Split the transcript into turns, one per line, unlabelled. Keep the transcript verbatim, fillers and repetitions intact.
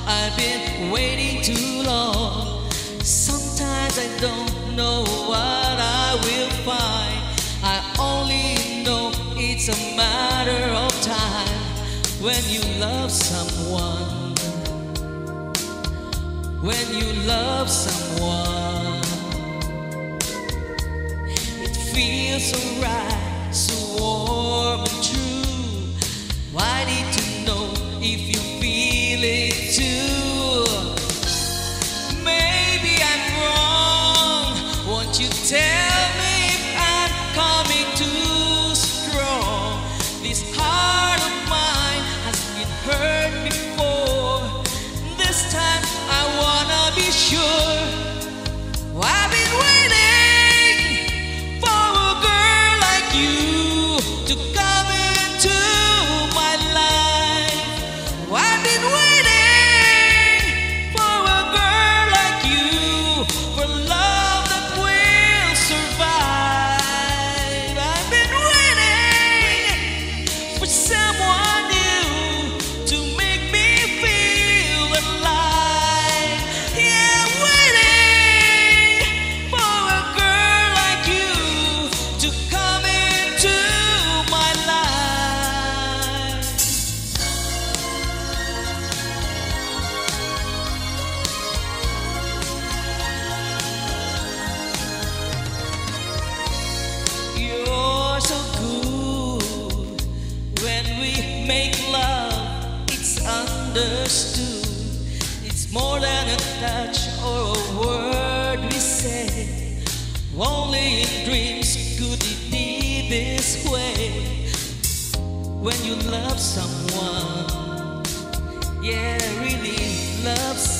I've been waiting too long. Sometimes I don't know what I will find. I only know it's a matter of time. When you love someone, when you love someone, it feels so right, so warm and true. Why need to know if you feel it too? Maybe I'm wrong. Won't you tell me if I'm coming too strong? This heart of mine has been hurt before. This time I wanna be sure. I've been waiting for a girl like you to come into my life. I've been waiting for a girl like you, for love that will survive. I've been waiting for someone new to make me feel alive. Yeah, I'm waiting for a girl like you to come into my life. You're so good. When we make love, it's understood. It's more than a touch or a word we say. Only in dreams could it be this way. When you love someone, yeah, really love